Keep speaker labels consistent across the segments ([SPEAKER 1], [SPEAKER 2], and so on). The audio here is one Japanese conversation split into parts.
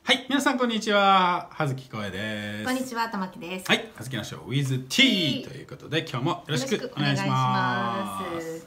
[SPEAKER 1] はい、皆さんこんにちは。葉月光栄です。
[SPEAKER 2] こんにちは、玉木です。
[SPEAKER 1] はい、葉月のショー with T ということで、今日もよろしくお願いします。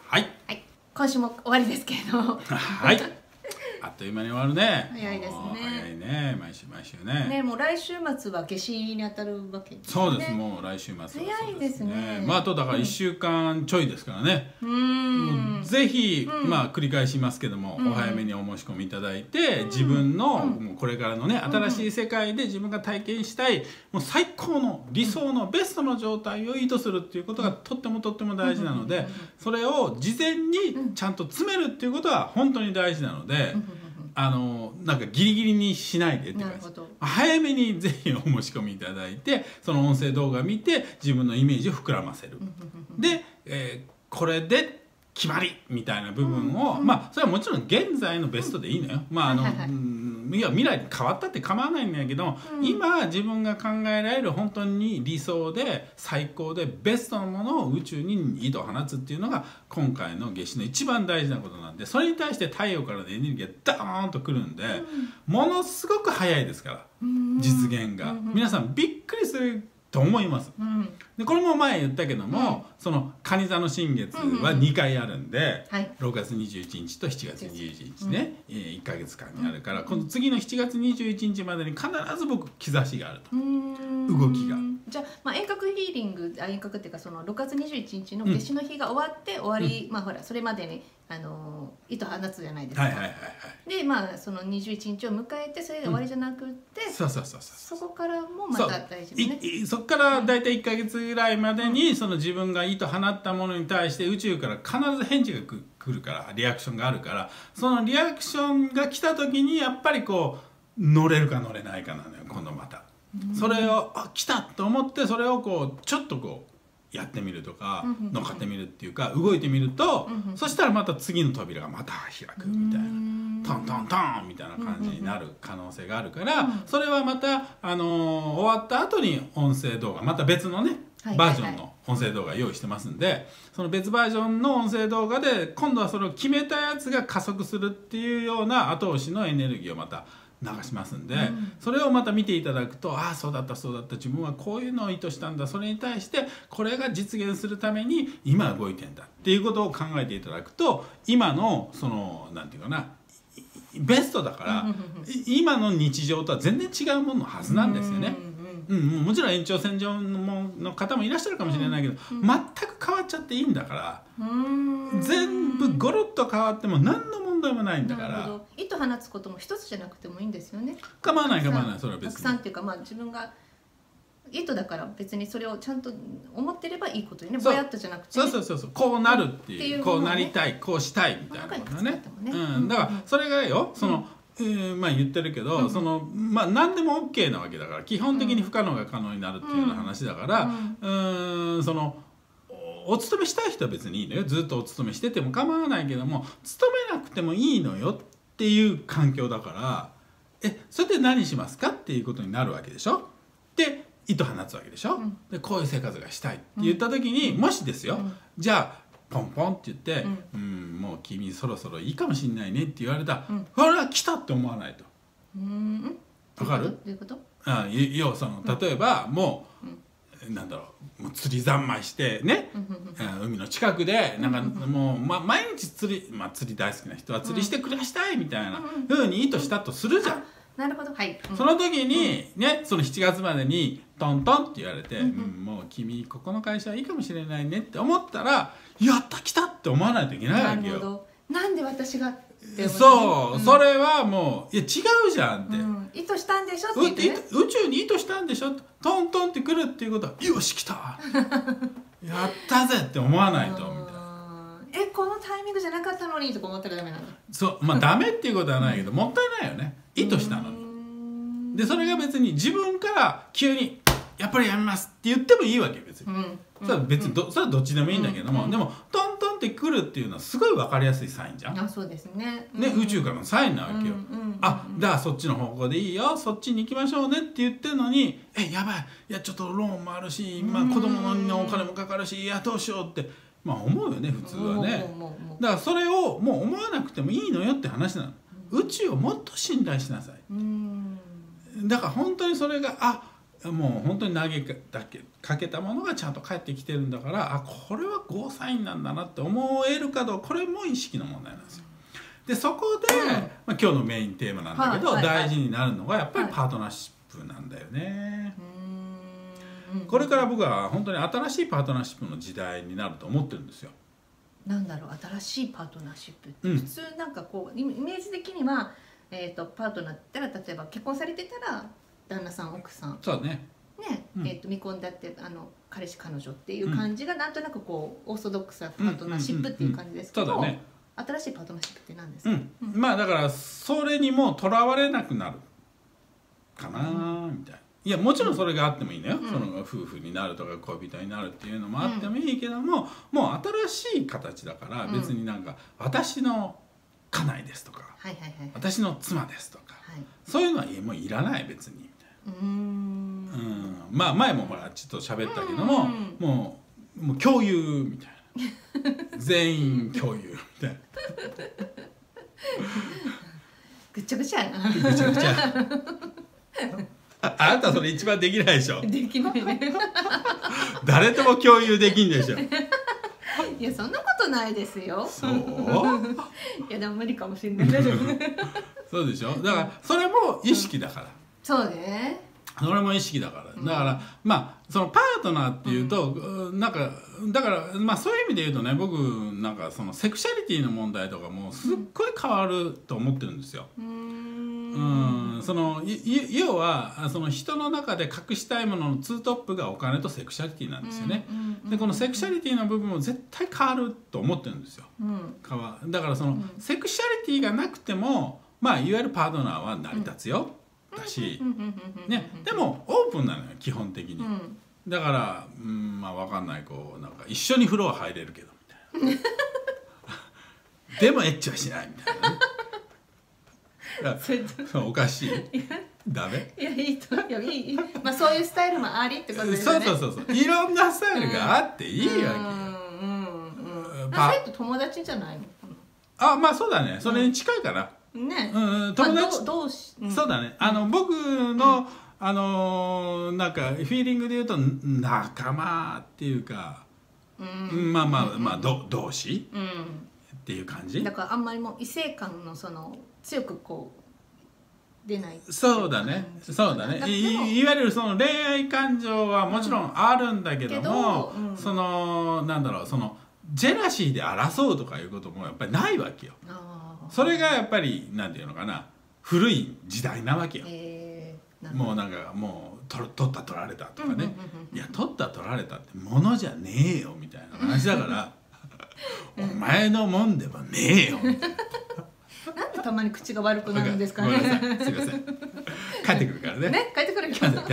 [SPEAKER 1] はい。
[SPEAKER 2] はい、今週も終わりですけれども。
[SPEAKER 1] はい。あっという間に終わるね。
[SPEAKER 2] 早いですね。
[SPEAKER 1] 早いね、毎週ね。
[SPEAKER 2] ね、もう来週末は夏至に当たるわけですね。
[SPEAKER 1] そうです、もう来週末はそうですね。
[SPEAKER 2] 早いですね。
[SPEAKER 1] まああとだから1週間ちょいですからね。ぜひまあ繰り返しますけども、お早めにお申し込みいただいて、自分のもうこれからのね新しい世界で自分が体験したいもう最高の理想のベストの状態を意図するっていうことがとっても大事なので、それを事前にちゃんと詰めるっていうことは本当に大事なので。なんかギリギリにしないでって感じ、早めにぜひお申し込みいただいて、その音声動画見て自分のイメージを膨らませる。で、これで決まりみたいな部分を、まあそれはもちろん現在のベストでいいのよ。まあいや未来変わったって構わないんだけど、今自分が考えられる本当に理想で最高でベストのものを宇宙に意図を放つっていうのが今回の夏至の一番大事なことなんで、それに対して太陽からのエネルギーがダーンとくるんで、ものすごく早いですから実現が。皆さんびっくりすると思います。でこれも前言ったけども、その蟹座の新月は2回あるんで、6月21日と7月21日ね、1ヶ月間にあるから、この次の7月21日までに必ず僕兆しがあると、動きが。
[SPEAKER 2] じゃあ、遠隔ヒーリング、遠隔っていうかその6月21日の夏至の日が終わって終わり、まあほらそれまでに糸放つじゃないですか。でまあその21日を迎えてそれで終わりじゃなくって、そこからもまた大事ね。
[SPEAKER 1] そこから大体1ヶ月ぐらいまでに、その自分が糸放ったものに対して宇宙から必ず返事が来るから、リアクションがあるから、そのリアクションが来た時にやっぱりこう乗れるか乗れないかなのよ、今度また。それを来たと思って、それをこうちょっとこうやってみるとか乗っかってみるっていうか動いてみると、そしたらまた次の扉がまた開くみたいな、トントントンみたいな感じになる可能性があるから、それはまた終わった後に音声動画また別のねバージョンの音声動画用意してますんで、その別バージョンの音声動画で今度はそれを決めたやつが加速するっていうような後押しのエネルギーをまた流しますんで、それをまた見ていただくと、ああそうだったそうだった、自分はこういうのを意図したんだ、それに対してこれが実現するために今動いてんだっていうことを考えていただくと、今のそのなんていうかな、ベストだから今の日常とは全然違うもののはずなんですよね。もちろん延長線上の方もいらっしゃるかもしれないけど、全く変わっちゃっていいんだから、全部ゴロッと変わっても何の問題もないんだから。
[SPEAKER 2] 糸放つことも一つじゃなくてもいいんですよね。
[SPEAKER 1] 構わない構わない、それは別に。
[SPEAKER 2] たくさんっていうか、まあ自分が糸だから別にそれをちゃんと思ってればいいことにね、ぼやっとじゃなくて、
[SPEAKER 1] そうこうなるっていう、こうなりたい、こうしたいみたいなことだね。だからそれがよ、そのまあ言ってるけど、そのまあ何でも OK なわけだから、基本的に不可能が可能になるっていうような話だから、そのお勤めしたい人は別にいいのよ。ずっとお勤めしてても構わないけども、勤めなくてもいいのよっていう環境だから、それで何しますかっていうことになるわけでしょ。で糸放つわけでしょ。でこういう生活がしたいって言った時に、もしですよ、じゃあポンポンって言って「もう君そろそろいいかもしんないね」って言われたら、これは来たって思わないと。わかる？
[SPEAKER 2] どういうこと？
[SPEAKER 1] 要はその例えばもうなんだろう、もう釣り三昧してね、海の近くでなんかもう毎日釣り大好きな人は釣りして暮らしたいみたいなふうに意図したとするじゃん。
[SPEAKER 2] なるほど、はい。
[SPEAKER 1] その時にね、その7月までにトントンって言われて、もう君ここの会社はいいかもしれないねって思ったら、やった来たって思わないといけないわけよ。
[SPEAKER 2] なんで私が？
[SPEAKER 1] そう、それはもういや違うじゃんって。
[SPEAKER 2] 意図したんでしょって言ってね。
[SPEAKER 1] 宇宙に意図したんでしょ。トントンって来るっていうことは、よし来た、やったぜって思わないとみたいな。
[SPEAKER 2] このタイミングじゃなかったのにとか思ったらダメなんだ。
[SPEAKER 1] そう、まあダメっていうことはないけど、もったいないよね。意図したのに。でそれが別に自分から急にやっぱりやめますって言ってもいいわけ、別に。それは別にそれはどっちでもいいんだけども、でもトントンって来るっていうのはすごい分かりやすいサインじゃん。
[SPEAKER 2] そうですね。
[SPEAKER 1] 宇宙からのサインなわけよ。じゃあそっちの方向でいいよ、そっちに行きましょうねって言ってるのに、やばい、いやちょっとローンもあるし、子供のお金もかかるし、いやどうしようって思うよね、普通はね。だからそれをもう思わなくてもいいのよって話なの。宇宙をもっと信頼しなさい。 だから本当にそれがもう本当に投げかけたものがちゃんと返ってきてるんだから、これはゴーサインなんだなって思えるかどうか、これも意識の問題なんですよ。でそこで、今日のメインテーマなんだけど、大事になるのがやっぱりパートナーシップなんだよね。これから僕は本当に新しいパートナーシップの時代になると思ってるんですよ。
[SPEAKER 2] なんだろう、新しいパートナーシップって、普通なんかこうイメージ的には、パートナーって言ったら、例えば結婚されてたら旦那さん奥さん、
[SPEAKER 1] そうね、
[SPEAKER 2] 未婚だって彼氏彼女っていう感じがなんとなくこうオーソドックスなパートナーシップっていう感じですけど、新しいパートナーシップって何ですか？
[SPEAKER 1] まあだからそれにもとらわれなくなるかなみたいな。いやもちろんそれがあってもいいのよ、その夫婦になるとか恋人になるっていうのもあってもいいけども、もう新しい形だから別になんか私の家内ですとか、私の妻ですとか、そういうのはもういらない別にみたいな。まあ前もほらちょっと喋ったけども、もう共有みたいな、全員共有みたいな。
[SPEAKER 2] ぐちゃぐちゃやな。
[SPEAKER 1] ぐちゃぐちゃ。あなたそれ一番できないでしょ。
[SPEAKER 2] できないね。
[SPEAKER 1] 誰とも共有できんでしょ。
[SPEAKER 2] いやそんなことないですよ。
[SPEAKER 1] そう？
[SPEAKER 2] いやでも無理かもしれない。
[SPEAKER 1] そうでしょ。だからそれも意識だから。
[SPEAKER 2] そうね。
[SPEAKER 1] それも意識だから。だからまあそのパートナーっていうと、なんかだからまあそういう意味で言うとね、僕なんかそのセクシャリティの問題とかもすっごい変わると思ってるんですよ。その要はその人の中で隠したいもののツートップがお金とセクシャリティなんですよね。でこのセクシャリティの部分も絶対変わると思ってるんですよ。だからそのセクシャリティがなくてもまあいわゆるパートナーは成り立つよだし、ね、でもオープンなのよ基本的に。だからまあ分かんないこうなんか一緒に風呂は入れるけどみたいな。でもエッチはしないみたいなね。おかしい。ダメ？
[SPEAKER 2] いやいいといやいい。まあそういうスタイルもありってことですよね。
[SPEAKER 1] そういろんなスタイルがあっていいわけ。
[SPEAKER 2] それと友達じゃない
[SPEAKER 1] の？まあそうだね。それに近いかな。
[SPEAKER 2] ね。
[SPEAKER 1] 友達同士。そうだね。僕のなんかフィーリングで言うと仲間っていうか、まあ同士っていう感じ。
[SPEAKER 2] だからあんまりもう異性間のその強くこう出ない。
[SPEAKER 1] そうだね。いわゆるその恋愛感情はもちろんあるんだけども、そのなんだろう、そのジェラシーで争うとかいうこともやっぱりないわけよ。それがやっぱりなんていうのかな、古い時代なわけよ。もうなんかもう取った取られたとかね、いや取った取られたってものじゃねえよみたいな話だからお前のもんでもねえよみたいな。
[SPEAKER 2] なんでたまに口が悪くなるんですかね。
[SPEAKER 1] すいません。帰ってくるからね。
[SPEAKER 2] ね、帰ってくる
[SPEAKER 1] キャンセル。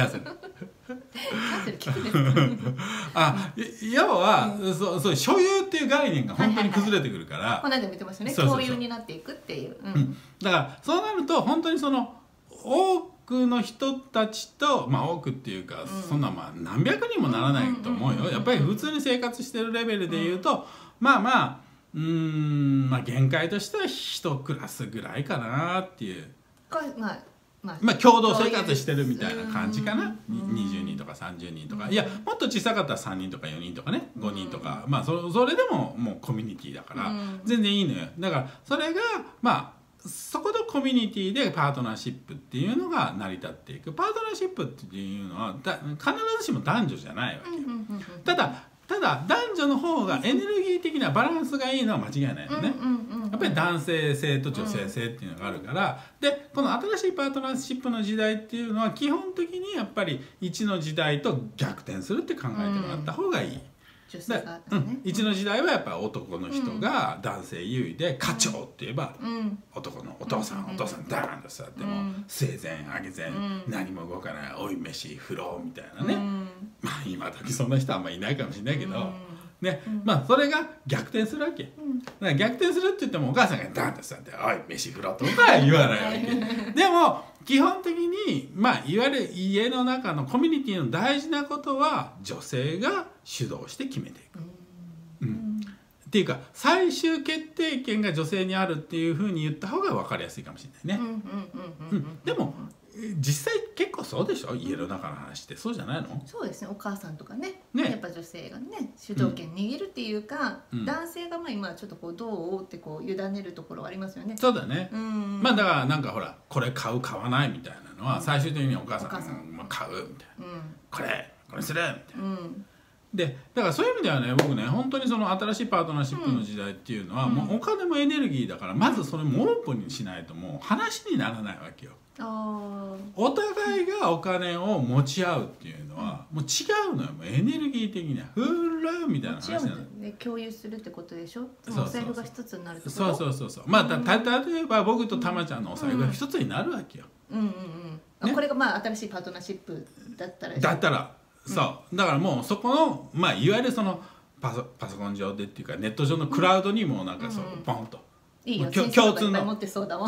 [SPEAKER 1] 要はそう所有っていう概念が本当に崩れてくるから。
[SPEAKER 2] この間も言ってましたね。共有になっていくっていう。
[SPEAKER 1] だからそうなると本当にその多くの人たちと多くっていうかそんな何百人もならないと思うよ。やっぱり普通に生活してるレベルで言うとまあ限界としては1クラスぐらいかなっていう。共同生活してるみたいな感じかな。20人とか30人とか、いやもっと小さかったら3人とか4人とかね、5人とか、それでももうコミュニティだから全然いいのよ。だからそれがそこのコミュニティでパートナーシップっていうのが成り立っていく。パートナーシップっていうのは必ずしも男女じゃないわけよ。ただ男女の方がエネルギー的なバランスがいいのは間違いないのね。やっぱり男性性と女性性っていうのがあるから、でこの新しいパートナーシップの時代っていうのは基本的にやっぱり1の時代と逆転するって考えてもらった方がいい。1の時代はやっぱり男の人が男性優位で課長って言えば男のお父さんダーンと座っても生前あげ前何も動かないおい飯風呂みたいなね。今時そんな人はあんまりいないかもしれないけどね、それが逆転するわけ。だから逆転するって言ってもお母さんがダーンと座っておい飯風呂とかは言わないわけ。でも基本的にいわゆる家の中のコミュニティの大事なことは女性が主導して決めていく。っていうか最終決定権が女性にあるっていうふうに言った方が分かりやすいかもしれないね。でも実際結構そうでしょ、家の中の話ってそうじゃないの？
[SPEAKER 2] そうですね、お母さんとかね、
[SPEAKER 1] ね
[SPEAKER 2] やっぱ女性がね主導権握るっていうか、
[SPEAKER 1] うん、
[SPEAKER 2] 男性がまあ今ちょっとこうどうってこう委ねるところはありますよね。
[SPEAKER 1] そうだね、
[SPEAKER 2] うん、
[SPEAKER 1] まあだからなんかほらこれ買う買わないみたいなのは最終的にお母さんが買うみたいな、これするみたいな、でだからそういう意味ではね、僕ね本当にその新しいパートナーシップの時代っていうのは、もうお金もエネルギーだから、まずそれもオープンにしないともう話にならないわけよ。お互いがお金を持ち合うっていうのはもう違うのよ、もうエネルギー的にはフーみたいな話なの、
[SPEAKER 2] ね、共有するってことでしょ。お財布が一つになるってこと。
[SPEAKER 1] そうまあ例えば僕とたまちゃんのお財布が一つになるわけよ、
[SPEAKER 2] ね、これがまあ新しいパートナーシップだったらそうだからもうそこのまあいわゆるそのパソコン上でっていうかネット上のクラウドにもなんかそうポンといいよ、共通の持ってそうだもん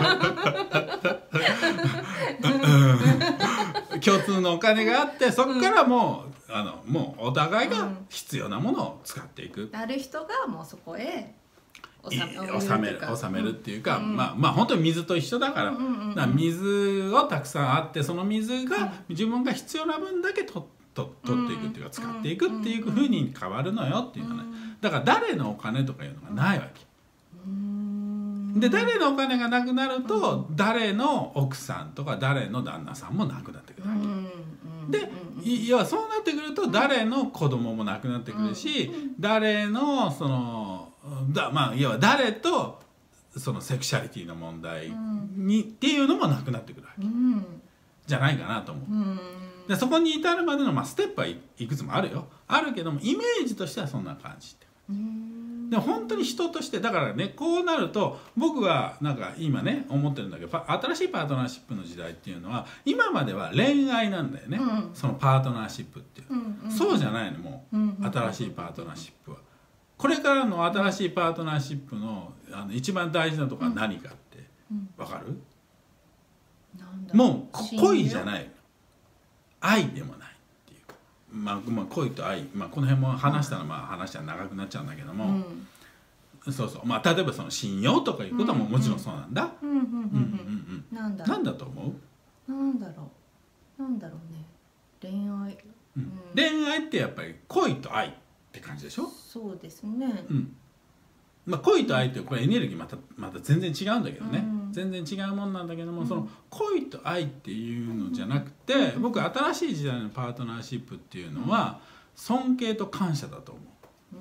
[SPEAKER 1] 共通のお金があって、そこからもうもうお互いが必要なものを使っていく、
[SPEAKER 2] ある人がもうそこへ
[SPEAKER 1] 収めるっていうか、まあ本当に水と一緒だから、水をたくさんあって、その水が自分が必要な分だけ取っていくっていうか使っていくっていうふうに変わるのよっていうかね。だから誰のお金とかいうのがないわけで、誰のお金がなくなると誰の奥さんとか誰の旦那さんもなくなってくるわけで、要はそうなってくると誰の子供もなくなってくるし、誰のそのまあ要は誰とそのセクシャリティの問題にっていうのもなくなってくるわけじゃないかなと思う。でそこに至るまでのステップはいくつもあるけども、イメージとしてはそんな感じでも本当に人としてだからね、こうなると僕はなんか今ね思ってるんだけど、新しいパートナーシップの時代っていうのは今までは恋愛なんだよね、そのパートナーシップっていう、そうじゃないの、もう新しいパートナーシップはこれからの新しいパートナーシップの一番大事なところは何かって分かる？もう恋じゃない、愛でもないっていうか、まあ恋と愛、この辺も話したら話は長くなっちゃうんだけども、例えばその信用とかいうことももちろんそうなんだ。なんだと思う？
[SPEAKER 2] なんだろうね、恋愛、
[SPEAKER 1] 恋愛ってやっぱり恋と愛って感じでしょ？
[SPEAKER 2] そうですね。
[SPEAKER 1] 恋と愛ってこれエネルギーまた全然違うんだけどね、全然違うもんなんだけども、その恋と愛っていうのじゃなくて、僕新しい時代のパートナーシップっていうのは尊敬と感謝だと思う。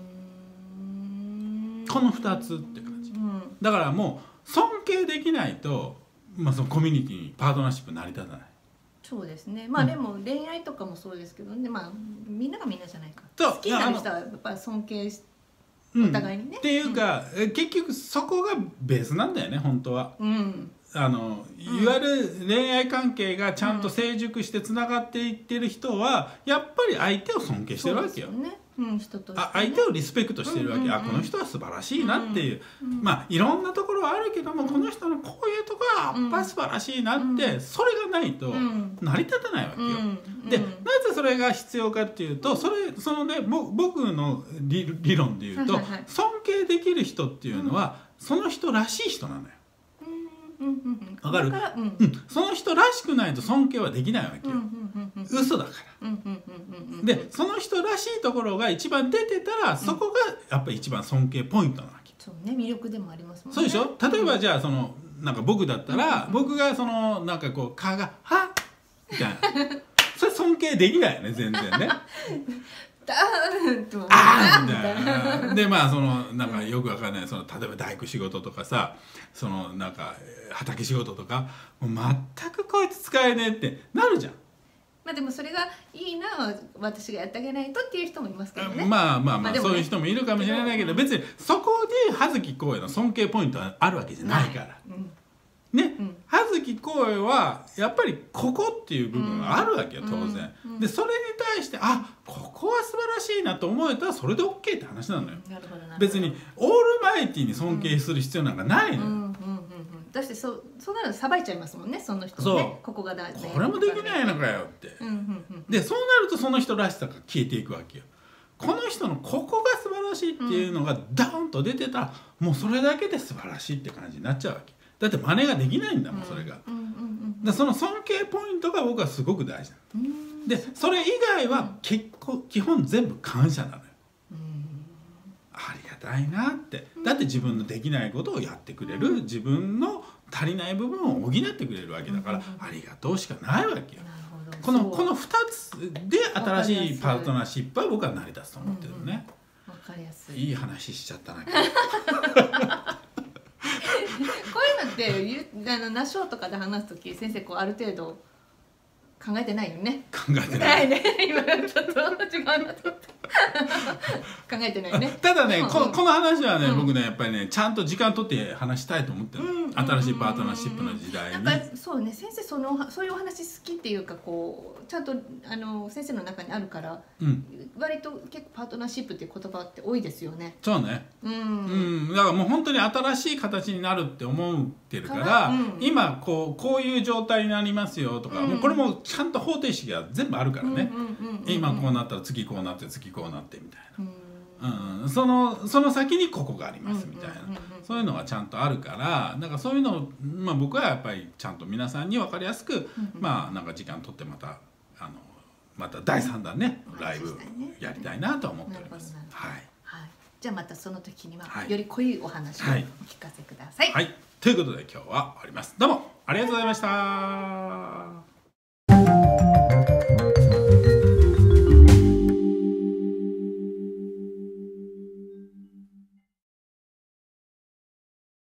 [SPEAKER 1] この2つって感じ、だからもう尊敬できないと、そのコミュニティにパートナーシップ成り立たない。
[SPEAKER 2] そうですね。でも恋愛とかもそうですけどね、みんながみんなじゃないか。好きになる人はやっぱり尊敬してお互いにね。
[SPEAKER 1] っていうか、結局そこがベースなんだよね本当は。いわゆる恋愛関係がちゃんと成熟してつながっていってる人はやっぱり相手を尊敬してるわけよ。
[SPEAKER 2] 人としてね、
[SPEAKER 1] 相手をリスペクトしてるわけ、この人は素晴らしいなっていう、いろんなところはあるけども、この人のこういうところはやっぱ素晴らしいなって、それがないと成り立たないわけよ。でなぜそれが必要かっていうと、そのね僕の理論で言うと、尊敬できる人っていうのはその人らしい人なのよ。わかる？その人らしくないと尊敬はできないわけよ。嘘だから。でその人らしいところが一番出てたら、そこがやっぱり一番尊敬ポイントなわけ。
[SPEAKER 2] そうね、魅力でもありますもんね。
[SPEAKER 1] そうでしょ？例えばじゃあそのなんか僕だったら、僕がそのなんかこう顔がはっみたいなそれ尊敬できないよね全然ね。あーみたいな。でそのなんかよくわかんない、その例えば大工仕事とかさ、そのなんか畑仕事とか、もう全くこいつ使えねえってなるじゃん。
[SPEAKER 2] でもそれがいいな、私がやってあげないとっていう人もいますからね。
[SPEAKER 1] そういう人もいるかもしれないけど、別にそこで葉月光栄の尊敬ポイントはあるわけじゃないからね。葉月光栄はやっぱりここっていう部分があるわけよ当然。でそれに対してここは素晴らしいなと思えたらそれで OK って話なのよ。別にオールマイティに尊敬する必要なんかないのよ。
[SPEAKER 2] だしてそうなるとさばいちゃいますもんね、その人もね。ここが大事、
[SPEAKER 1] これもできないのかよって。でそうなるとその人らしさが消えていくわけよ。この人のここが素晴らしいっていうのがダーンと出てたら、もうそれだけで素晴らしいって感じになっちゃうわけだって。真似ができないんだもんそれが。 でその尊敬ポイントが僕はすごく大事なの。でそれ以外は結構基本全部感謝なのよ。ありがたいなって。だって自分のできないことをやってくれる、自分の足りない部分を補ってくれるわけだから、ありがとうしかないわけよ。この2つで新しいパートナーシップは僕は成り立つと思ってるのね。
[SPEAKER 2] わかりやすい。
[SPEAKER 1] いい話しちゃったな。
[SPEAKER 2] こういうのってナショーとかで話すとき、先生こうある程度考えてないよね。
[SPEAKER 1] 考えてない
[SPEAKER 2] ね。今ちょっと違うなと思って。考えてないね。
[SPEAKER 1] ただね、この話はね、僕ねやっぱりねちゃんと時間取って話したいと思ってる。新しいパートナーシップの時代に。
[SPEAKER 2] なんかそうね、先生そういうお話好きっていうか、こうちゃんと先生の中にあるから、割と結構パートナーシップっていう言葉って多いですよね。
[SPEAKER 1] そうね。だからもう本当に新しい形になるって思ってるから、今こういう状態になりますよとか、もうこれもちゃんと方程式が全部あるからね。今こうなったら次こうなって次こうなってみたいな。その先にここがありますみたいな、そういうのがちゃんとあるから、なんかそういうのを、僕はやっぱりちゃんと皆さんに分かりやすく、なんか時間取ってまた第3弾ね、ライブやりたいなと思っております。はい。
[SPEAKER 2] じゃあまたその時にはより濃いお話をお聞かせください。
[SPEAKER 1] はい。ということで今日は終わります。どうもありがとうございました。